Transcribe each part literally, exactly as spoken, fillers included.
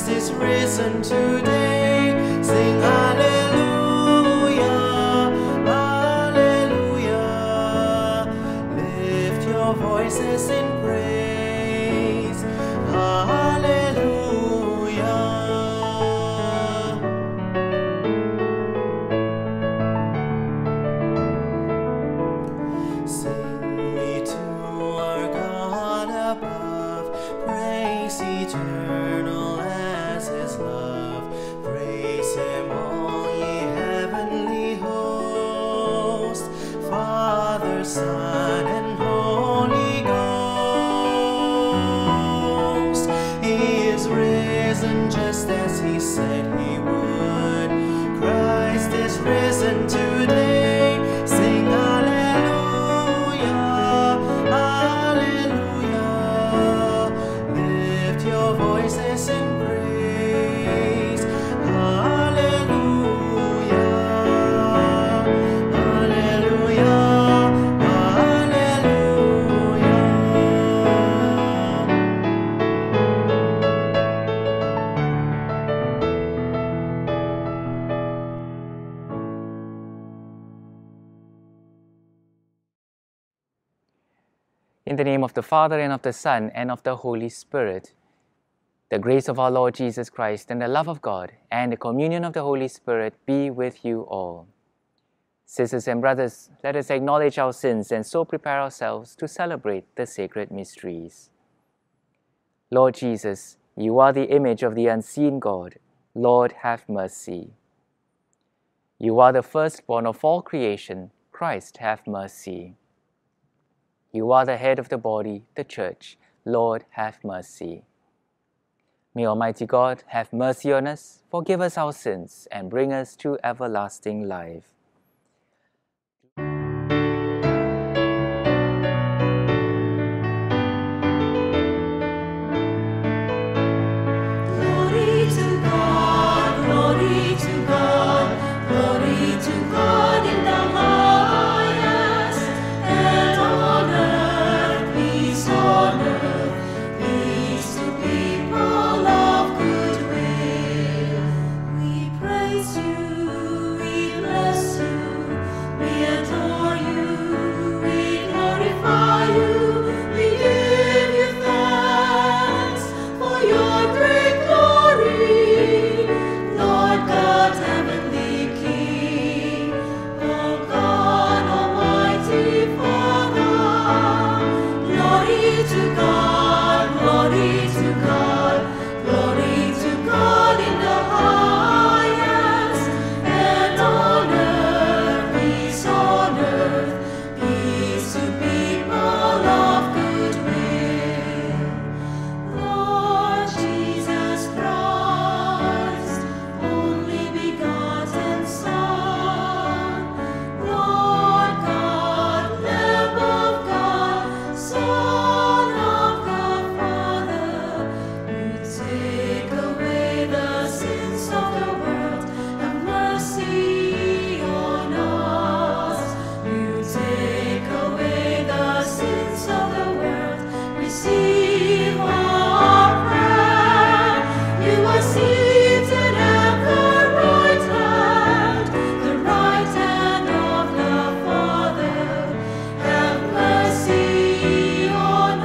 Christ is risen today. Sing hallelujah, hallelujah. Lift your voices in praise. Hallelujah. Sing we to our God above, praise eternal as his love. Praise him, all ye heavenly hosts, Father, Son, and Holy Ghost. He is risen just as he said he would. Christ is risen today. Sing hallelujah, hallelujah. Lift your voices in praise. Hallelujah, hallelujah, hallelujah. In the name of the Father, and of the Son, and of the Holy Spirit. The grace of our Lord Jesus Christ, and the love of God, and the communion of the Holy Spirit be with you all. Sisters and brothers, let us acknowledge our sins and so prepare ourselves to celebrate the sacred mysteries. Lord Jesus, you are the image of the unseen God. Lord, have mercy. You are the firstborn of all creation. Christ, have mercy. You are the head of the body, the Church. Lord, have mercy. May Almighty God have mercy on us, forgive us our sins, and bring us to everlasting life. Glory to God, glory to God, glory to God in the highest, and on earth peace on earth, peace to people of good will. We praise you, we bless you, we adore you, we glorify you, we give you thanks for your great glory, Lord God, heavenly King, oh God, almighty Father. Glory to God, glory to God, glory to God in the highest, and on earth peace on earth, peace to people of good will. Lord Jesus Christ, only begotten Son, Lord God, Lamb of God, Son of the Father, you take away the sins of the world, have mercy on us. You take away the sins of the world, receive our prayer. You are seated at the right hand, the right hand of the Father. Have mercy on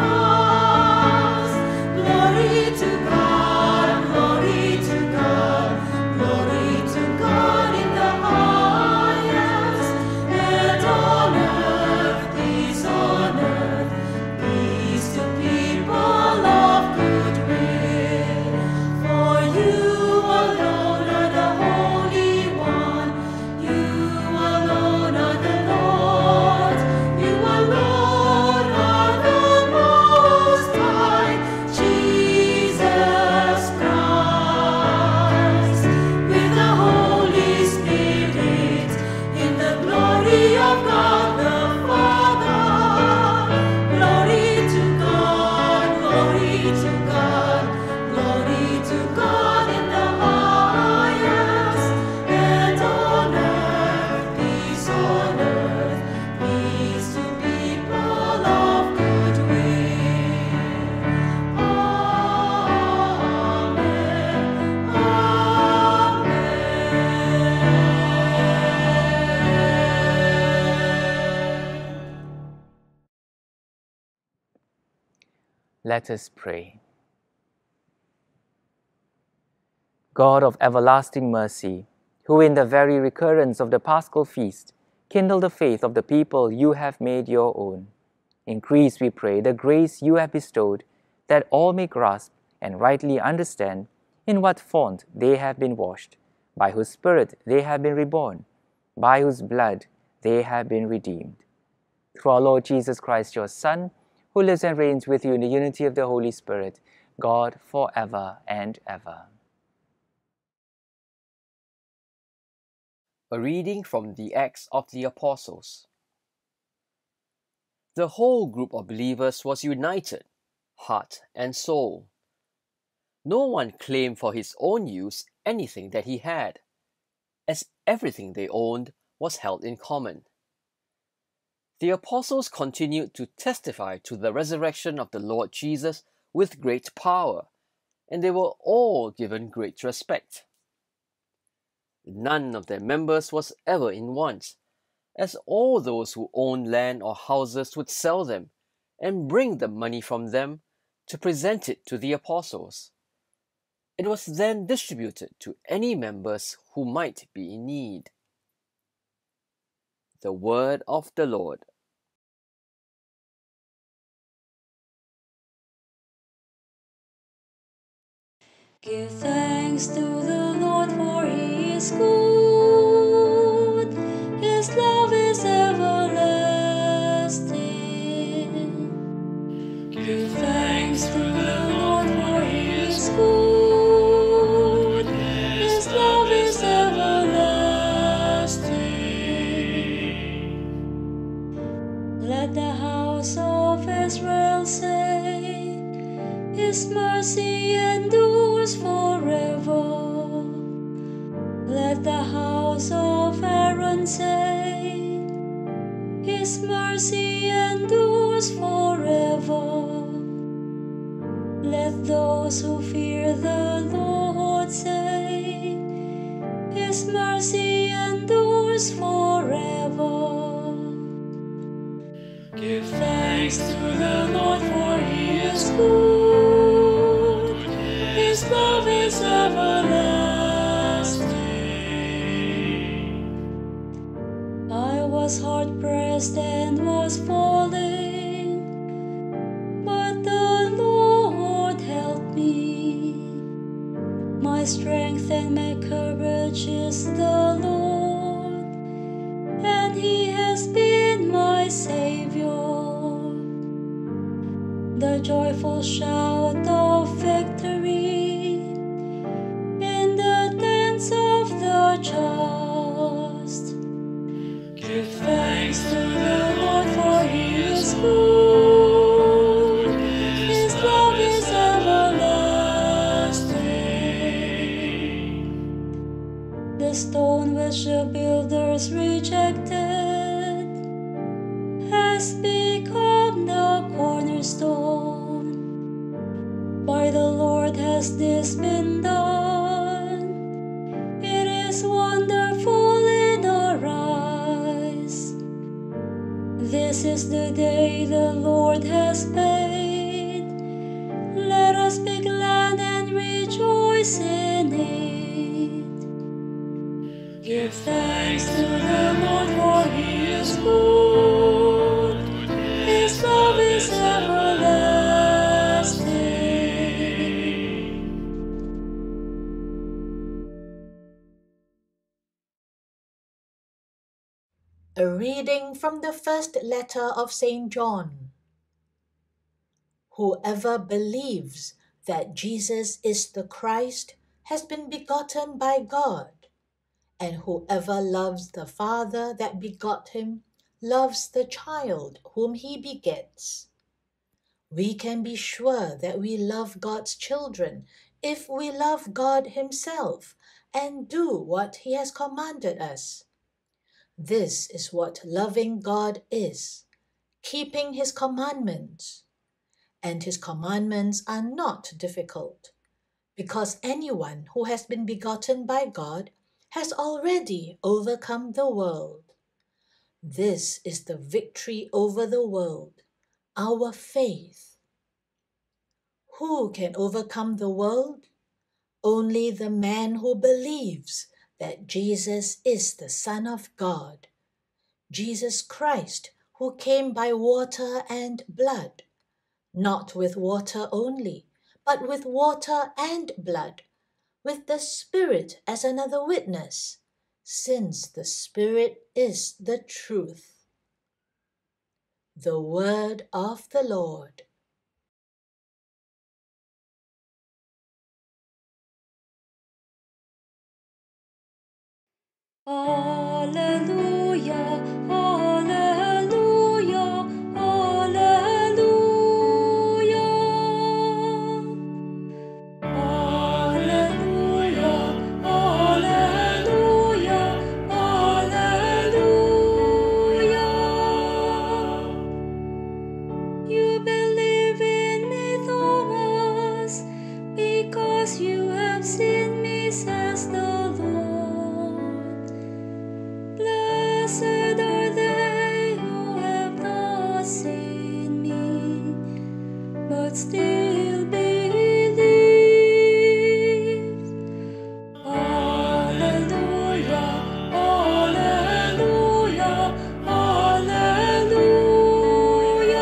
us. Glory to God, glory to God, glory to God in the highest, and on earth peace on earth, peace to people of good will. For you alone are the Holy One, you alone are the Lord, you alone are the Most High, Jesus Christ, with the Holy Spirit, in the glory of God the Father. Glory to God, glory to God, glory to God in the highest, and on earth peace on earth, peace to people of good will. Amen, Let us pray. God of everlasting mercy, who in the very recurrence of the Paschal feast kindle the faith of the people you have made your own, increase, we pray, the grace you have bestowed, that all may grasp and rightly understand in what font they have been washed, by whose Spirit they have been reborn, by whose blood they have been redeemed. Through our Lord Jesus Christ, your Son, who lives and reigns with you in the unity of the Holy Spirit, God, for ever and ever. A reading from the Acts of the Apostles. The whole group of believers was united, heart and soul. No one claimed for his own use anything that he had, as everything they owned was held in common. The apostles continued to testify to the resurrection of the Lord Jesus with great power, and they were all given great respect. None of their members was ever in want, as all those who owned land or houses would sell them and bring the money from them to present it to the apostles. It was then distributed to any members who might be in need. The word of the Lord. Give thanks to the Lord, for he is good. His love is everlasting. Give thanks to the Lord, for he is good. His love is everlasting. Let the house of Israel say, his mercy endures forever. Let the house of Aaron say, his mercy endures forever. Let those who fear the Lord say, his mercy endures forever. Give thanks to the Lord, for he is good. His love is everlasting. I was hard pressed and was falling, but the Lord helped me. My strength and my courage is the Lord, and he has been my Savior. The joyful shout of victory in the tents of the just. Give thanks to the Lord, for he is good. His love is everlasting. The stone which the builders rejected has become the cornerstone. By the Lord has this been done. It is wonderful in our eyes. This is the day the Lord has made. Let us be glad and rejoice in it. Give thanks to the Lord, for he is good. His love is everlasting. A reading from the first letter of Saint John. Whoever believes that Jesus is the Christ has been begotten by God, and whoever loves the Father that begot him loves the child whom he begets. We can be sure that we love God's children if we love God himself and do what he has commanded us. This is what loving God is, keeping his commandments. And his commandments are not difficult, because anyone who has been begotten by God has already overcome the world. This is the victory over the world, our faith. Who can overcome the world? Only the man who believes that Jesus is the Son of God, Jesus Christ, who came by water and blood, not with water only, but with water and blood, with the Spirit as another witness, since the Spirit is the truth. The word of the Lord. Alleluia, alleluia, alleluia. Alleluia, alleluia, alleluia. You believe in me, Thomas, because you have seen me, says the Lord. Blessed are they who have not seen me, but still believe. Alleluia, alleluia, alleluia.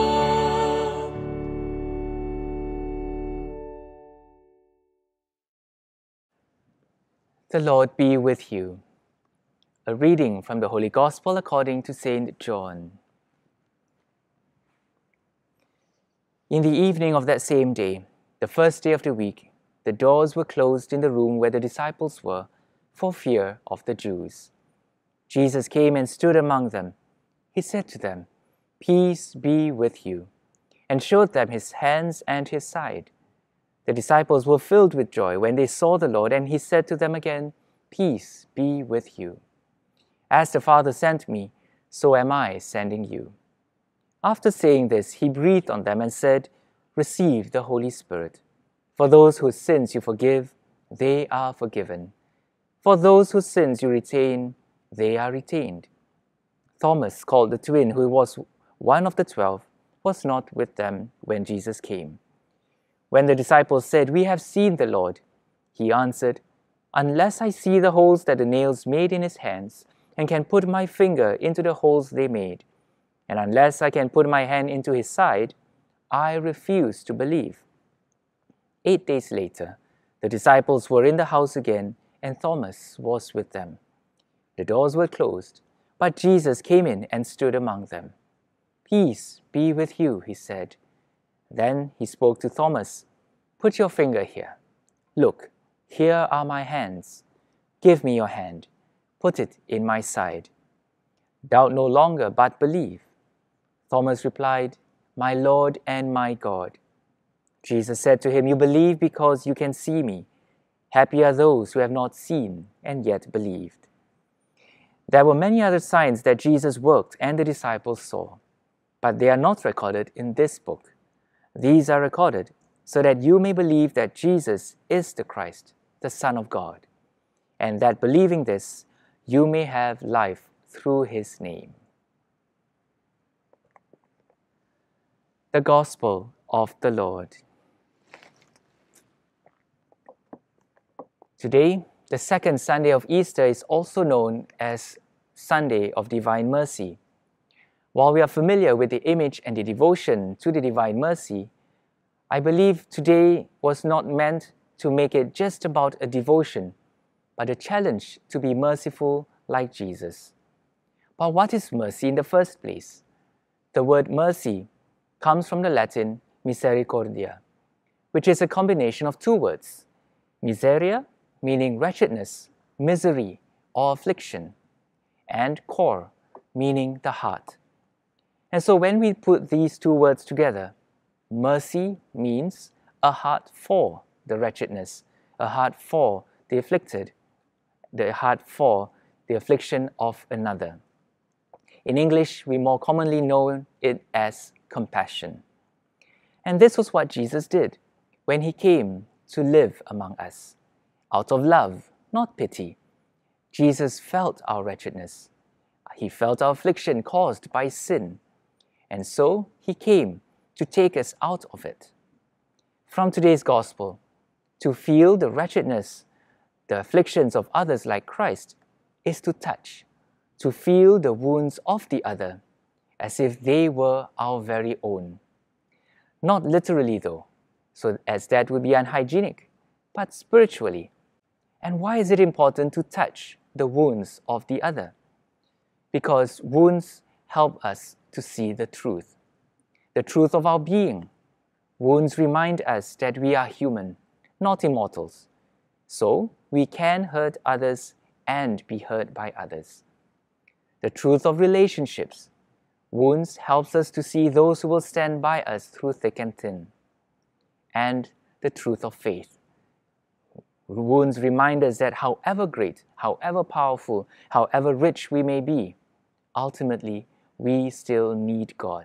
The Lord be with you. A reading from the Holy Gospel according to Saint John. In the evening of that same day, the first day of the week, the doors were closed in the room where the disciples were, for fear of the Jews. Jesus came and stood among them. He said to them, "Peace be with you," and showed them his hands and his side. The disciples were filled with joy when they saw the Lord, and he said to them again, "Peace be with you. As the Father sent me, so am I sending you." After saying this, he breathed on them and said, "Receive the Holy Spirit. For those whose sins you forgive, they are forgiven. For those whose sins you retain, they are retained." Thomas, called the twin, who was one of the twelve, was not with them when Jesus came. When the disciples said, "We have seen the Lord," he answered, "Unless I see the holes that the nails made in his hands, and can put my finger into the holes they made, and unless I can put my hand into his side, I refuse to believe." Eight days later, the disciples were in the house again, and Thomas was with them. The doors were closed, but Jesus came in and stood among them. "Peace be with you," he said. Then he spoke to Thomas, "Put your finger here. Look, here are my hands. Give me your hand. Put it in my side. Doubt no longer, but believe." Thomas replied, "My Lord and my God." Jesus said to him, "You believe because you can see me. Happy are those who have not seen and yet believed." There were many other signs that Jesus worked and the disciples saw, but they are not recorded in this book. These are recorded so that you may believe that Jesus is the Christ, the Son of God, and that believing this, you may have life through his name. The Gospel of the Lord. Today, the second Sunday of Easter is also known as Sunday of Divine Mercy. While we are familiar with the image and the devotion to the Divine Mercy, I believe today was not meant to make it just about a devotion, but a challenge to be merciful like Jesus. But what is mercy in the first place? The word mercy comes from the Latin misericordia, which is a combination of two words, miseria, meaning wretchedness, misery, or affliction, and cor, meaning the heart. And so when we put these two words together, mercy means a heart for the wretchedness, a heart for the afflicted, the heart for the affliction of another. In English, we more commonly know it as compassion. And this was what Jesus did when he came to live among us. Out of love, not pity, Jesus felt our wretchedness. He felt our affliction caused by sin. And so he came to take us out of it. from today's gospel, to feel the wretchedness, the afflictions of others like Christ, is to touch, to feel the wounds of the other, as if they were our very own. Not literally though, so as that would be unhygienic, but spiritually. And why is it important to touch the wounds of the other? Because wounds help us to see the truth, the truth of our being. Wounds remind us that we are human, not immortals. So we can hurt others and be hurt by others. The truth of relationships. Wounds helps us to see those who will stand by us through thick and thin. And the truth of faith. Wounds remind us that however great, however powerful, however rich we may be, ultimately we still need God.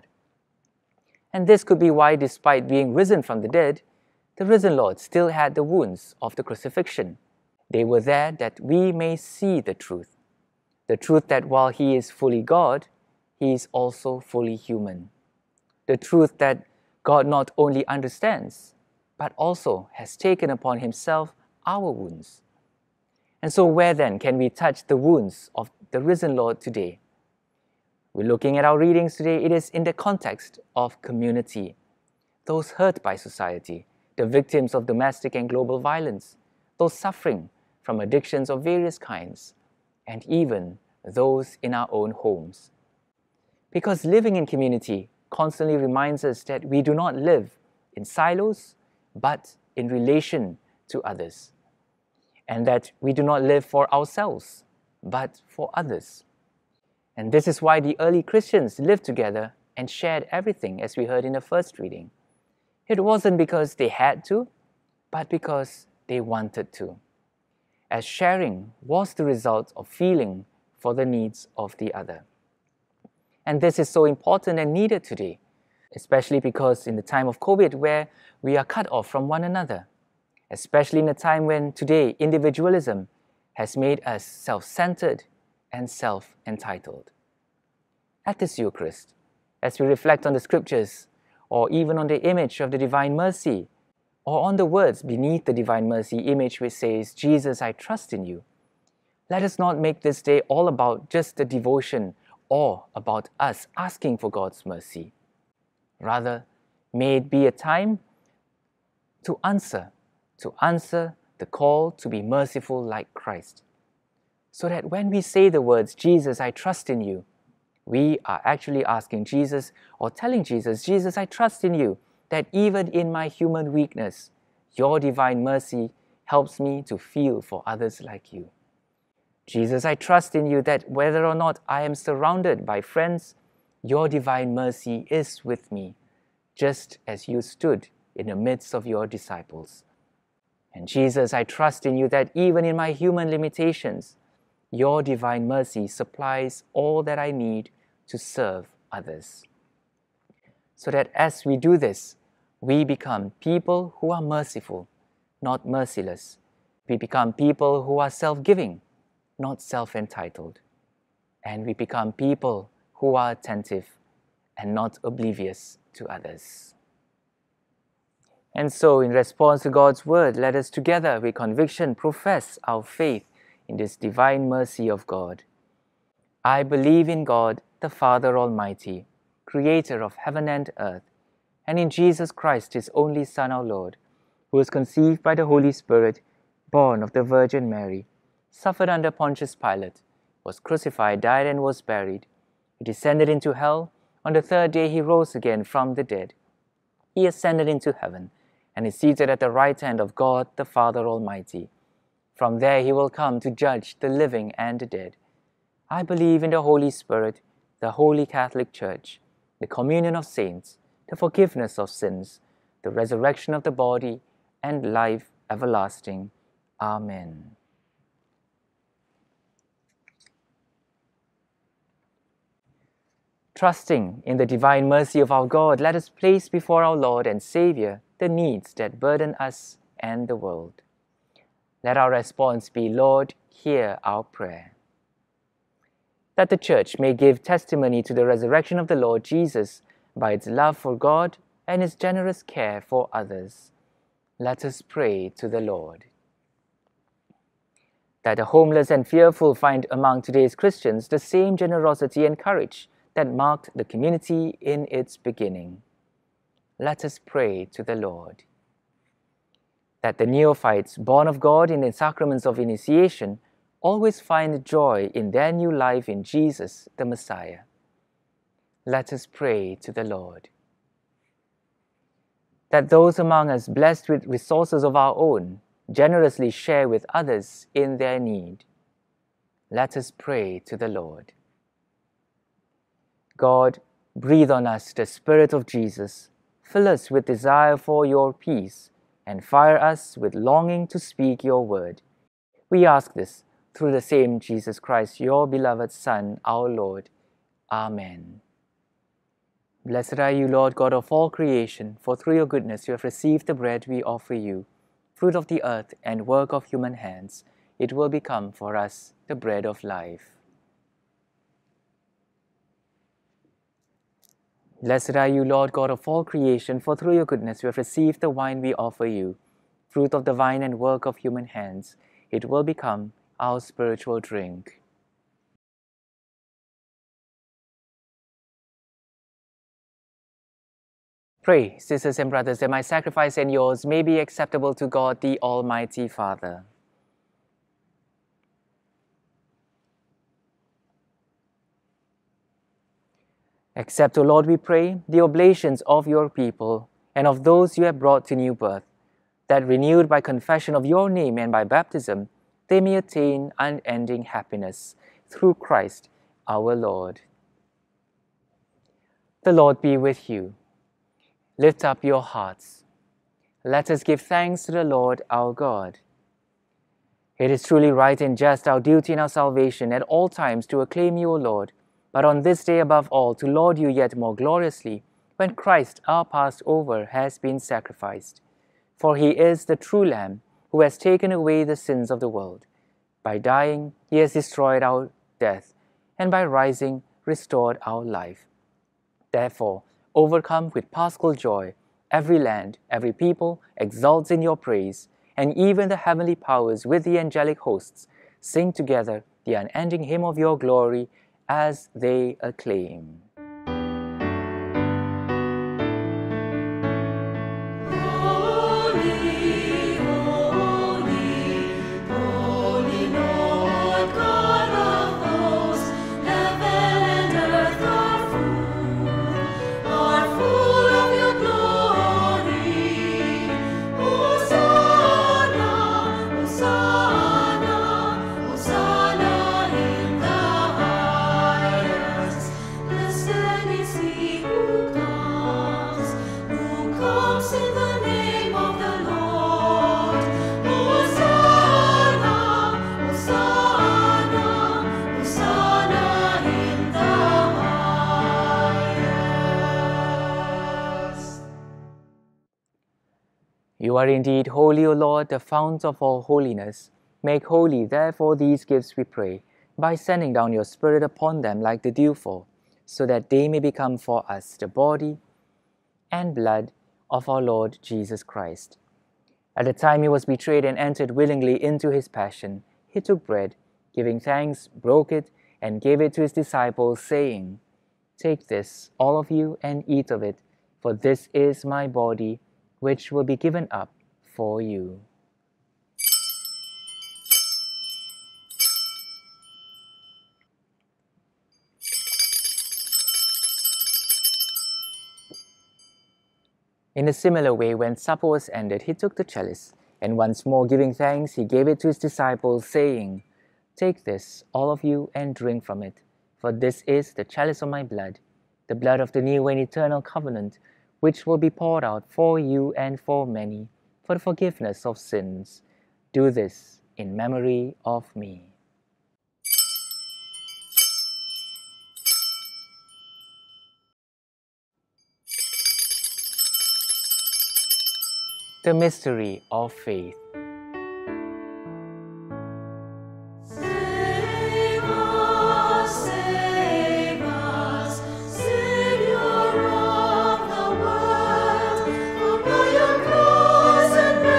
And this could be why, despite being risen from the dead, the risen Lord still had the wounds of the crucifixion. They were there that we may see the truth. The truth that while He is fully God, He is also fully human. The truth that God not only understands, but also has taken upon Himself our wounds. And so where then can we touch the wounds of the risen Lord today? We're looking at our readings today. It is in the context of community. Those hurt by society, the victims of domestic and global violence, those suffering from addictions of various kinds, and even those in our own homes. Because living in community constantly reminds us that we do not live in silos, but in relation to others. And that we do not live for ourselves, but for others. And this is why the early Christians lived together and shared everything, as we heard in the first reading. It wasn't because they had to, but because they wanted to. As sharing was the result of feeling for the needs of the other. And this is so important and needed today, especially because in the time of COVID, where we are cut off from one another, especially in a time when today individualism has made us self-centered and self-entitled. At this Eucharist, as we reflect on the scriptures, or even on the image of the Divine Mercy, or on the words beneath the Divine Mercy image which says, "Jesus, I trust in you," let us not make this day all about just the devotion or about us asking for God's mercy. Rather, may it be a time to answer, to answer the call to be merciful like Christ. So that when we say the words, "Jesus, I trust in you," we are actually asking Jesus or telling Jesus, "Jesus, I trust in you, that even in my human weakness, your divine mercy helps me to feel for others like you. Jesus, I trust in you that whether or not I am surrounded by friends, your divine mercy is with me, just as you stood in the midst of your disciples. And Jesus, I trust in you that even in my human limitations, your divine mercy supplies all that I need to serve others." So that as we do this, we become people who are merciful, not merciless. We become people who are self-giving, not self-entitled. And we become people who are attentive and not oblivious to others. And so, in response to God's word, let us together with conviction profess our faith in this divine mercy of God. I believe in God, the Father Almighty, creator of heaven and earth, and in Jesus Christ, his only Son, our Lord, who was conceived by the Holy Spirit, born of the Virgin Mary, suffered under Pontius Pilate, was crucified, died, and was buried. He descended into hell. On the third day he rose again from the dead. He ascended into heaven, and is seated at the right hand of God, the Father Almighty. From there he will come to judge the living and the dead. I believe in the Holy Spirit, the Holy Catholic Church, the communion of saints, the forgiveness of sins, the resurrection of the body, and life everlasting. Amen. Trusting in the divine mercy of our God, let us place before our Lord and Savior the needs that burden us and the world. Let our response be, Lord, hear our prayer. That the Church may give testimony to the resurrection of the Lord Jesus by its love for God and its generous care for others. Let us pray to the Lord. That the homeless and fearful find among today's Christians the same generosity and courage that marked the community in its beginning. Let us pray to the Lord. That the neophytes born of God in the sacraments of initiation always find joy in their new life in Jesus, the Messiah. Let us pray to the Lord. That those among us blessed with resources of our own generously share with others in their need. Let us pray to the Lord. God, breathe on us the Spirit of Jesus, fill us with desire for your peace, and fire us with longing to speak your word. We ask this through the same Jesus Christ, your beloved Son, our Lord. Amen. Blessed are you, Lord God of all creation, for through your goodness you have received the bread we offer you, fruit of the earth and work of human hands. It will become for us the bread of life. Blessed are you, Lord God of all creation, for through your goodness you have received the wine we offer you, fruit of the vine and work of human hands. It will become our spiritual drink. Pray, sisters and brothers, that my sacrifice and yours may be acceptable to God, the Almighty Father. Accept, O Lord, we pray, the oblations of your people and of those you have brought to new birth, that renewed by confession of your name and by baptism, they may attain unending happiness through Christ our Lord. The Lord be with you. Lift up your hearts. Let us give thanks to the Lord our God. It is truly right and just, our duty and our salvation, at all times to acclaim you, O Lord, but on this day above all, to laud you yet more gloriously, when Christ, our Passover, has been sacrificed. For he is the true Lamb, who has taken away the sins of the world. By dying, he has destroyed our death, and by rising, restored our life. Therefore, overcome with paschal joy, every land, every people exalts in your praise, and even the heavenly powers with the angelic hosts sing together the unending hymn of your glory as they acclaim. You are indeed holy, O Lord, the fount of all holiness. Make holy, therefore, these gifts, we pray, by sending down your Spirit upon them like the dewfall, so that they may become for us the body and blood of our Lord Jesus Christ. At the time he was betrayed and entered willingly into his passion, he took bread, giving thanks, broke it, and gave it to his disciples, saying, "Take this, all of you, and eat of it, for this is my body, which will be given up for you." In a similar way, when supper was ended, he took the chalice, and once more giving thanks, he gave it to his disciples, saying, "Take this, all of you, and drink from it, for this is the chalice of my blood, the blood of the new and eternal covenant, which will be poured out for you and for many, for the forgiveness of sins. Do this in memory of me." The mystery of faith. Save us, save us, Savior of the world, for by your cross and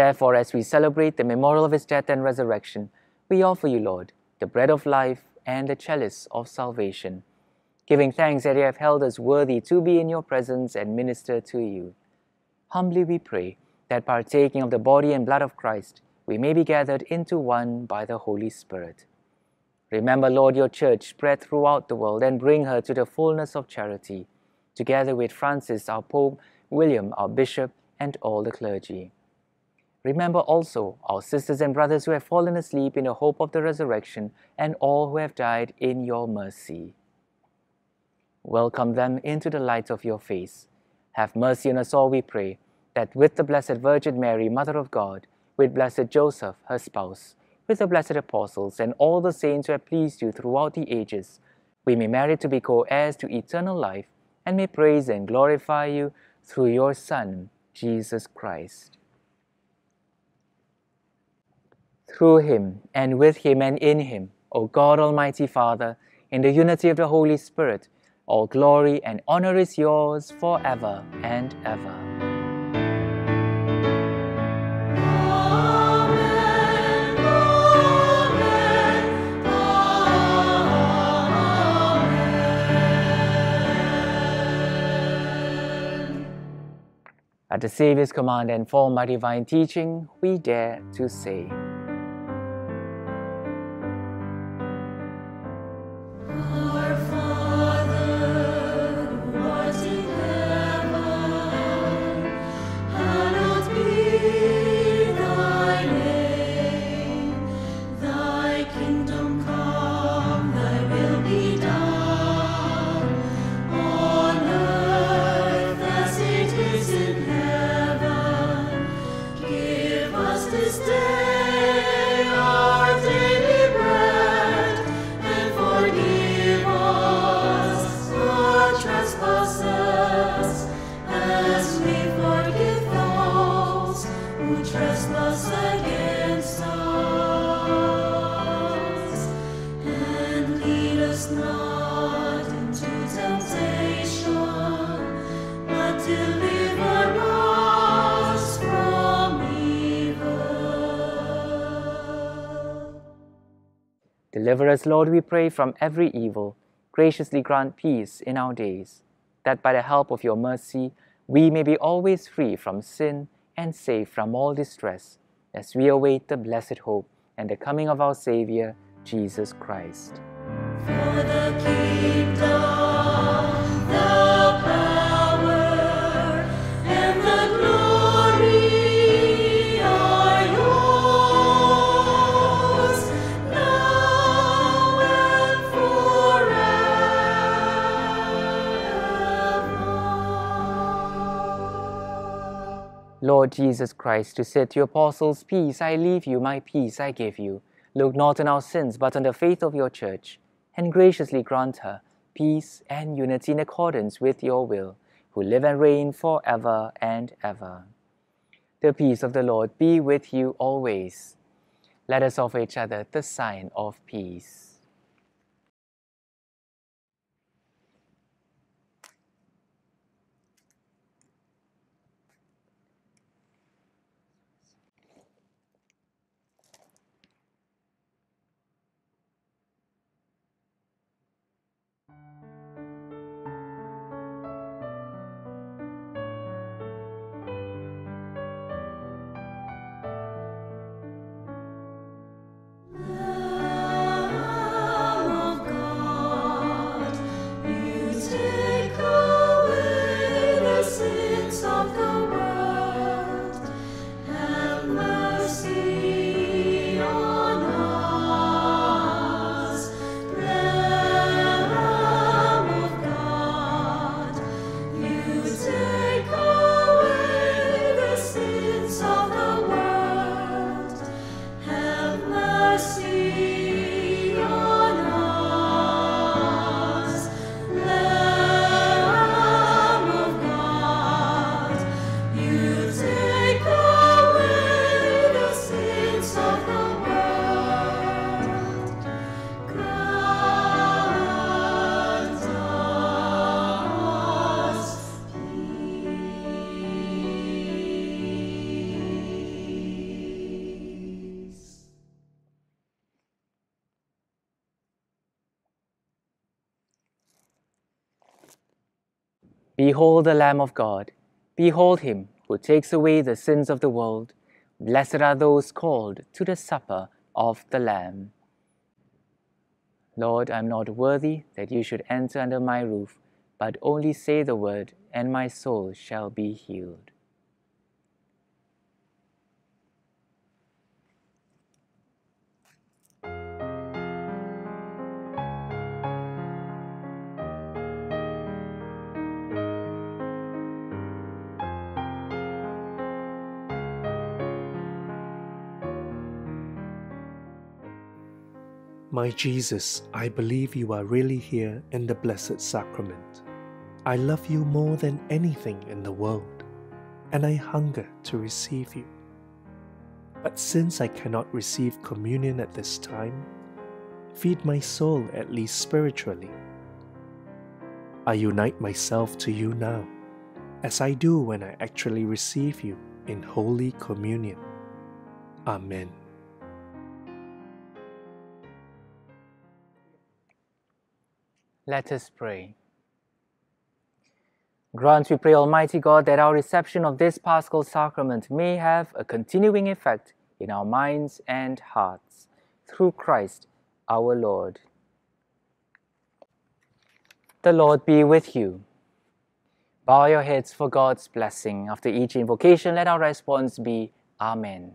Therefore, as we celebrate the memorial of his death and resurrection, we offer you, Lord, the bread of life and the chalice of salvation, giving thanks that you have held us worthy to be in your presence and minister to you. Humbly we pray that, partaking of the body and blood of Christ, we may be gathered into one by the Holy Spirit. Remember, Lord, your church spread throughout the world and bring her to the fullness of charity, together with Francis, our Pope, William, our Bishop, and all the clergy. Remember also our sisters and brothers who have fallen asleep in the hope of the resurrection, and all who have died in your mercy. Welcome them into the light of your face. Have mercy on us all, we pray, that with the Blessed Virgin Mary, Mother of God, with Blessed Joseph, her spouse, with the blessed apostles, and all the saints who have pleased you throughout the ages, we may merit to be co-heirs to eternal life, and may praise and glorify you through your Son, Jesus Christ. Through him, and with him, and in him, O God, Almighty Father, in the unity of the Holy Spirit, all glory and honor is yours forever and ever. Amen, amen, amen. At the Saviour's command and formed by divine teaching, we dare to say, Our Father, who art in heaven, hallowed be thy name. Thy kingdom come, thy will be done, on earth as it is in heaven. Give us this day our daily bread, and forgive us our trespasses, as we forgive those who trespass against us. And lead us not into temptation, but deliver us from evil. Deliver us, Lord, we pray, from every evil. Graciously grant peace in our days, that by the help of your mercy we may be always free from sin and safe from all distress, as we await the blessed hope and the coming of our Saviour, Jesus Christ. For the kingdom, the power, and the glory are yours, now and forever. Lord Jesus Christ, who said to your apostles, "Peace I leave you, my peace I give you," look not on our sins, but on the faith of your church, and graciously grant her peace and unity in accordance with your will, who live and reign forever and ever. The peace of the Lord be with you always. Let us offer each other the sign of peace. Let Behold the Lamb of God. Behold him who takes away the sins of the world. Blessed are those called to the supper of the Lamb. Lord, I am not worthy that you should enter under my roof, but only say the word, and my soul shall be healed. My Jesus, I believe you are really here in the Blessed Sacrament. I love you more than anything in the world, and I hunger to receive you. But since I cannot receive communion at this time, feed my soul at least spiritually. I unite myself to you now, as I do when I actually receive you in Holy Communion. Amen. Let us pray. Grant, we pray, Almighty God, that our reception of this Paschal Sacrament may have a continuing effect in our minds and hearts, through Christ our Lord. The Lord be with you. Bow your heads for God's blessing. After each invocation, let our response be Amen.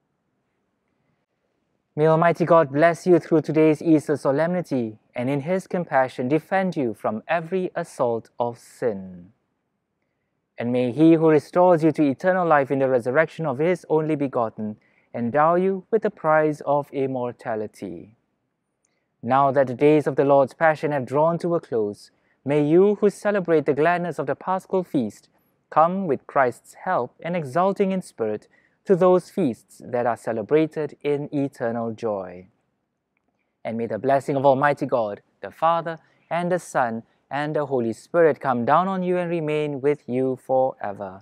May Almighty God bless you through today's Easter solemnity, and in His compassion defend you from every assault of sin. And may He who restores you to eternal life in the resurrection of His only begotten endow you with the prize of immortality. Now that the days of the Lord's Passion have drawn to a close, may you who celebrate the gladness of the Paschal Feast come with Christ's help and exulting in spirit to those feasts that are celebrated in eternal joy. And may the blessing of Almighty God, the Father, and the Son, and the Holy Spirit come down on you and remain with you forever.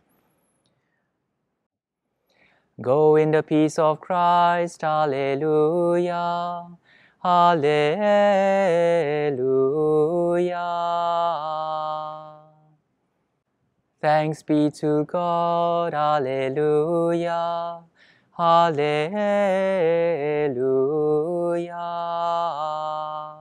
Go in the peace of Christ. Alleluia. Alleluia. Thanks be to God. Alleluia. Alleluia.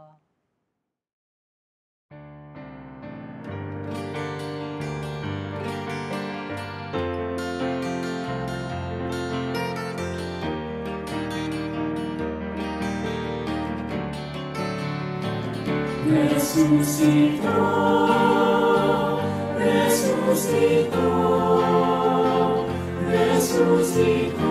Resucitó, resucitó, resucitó.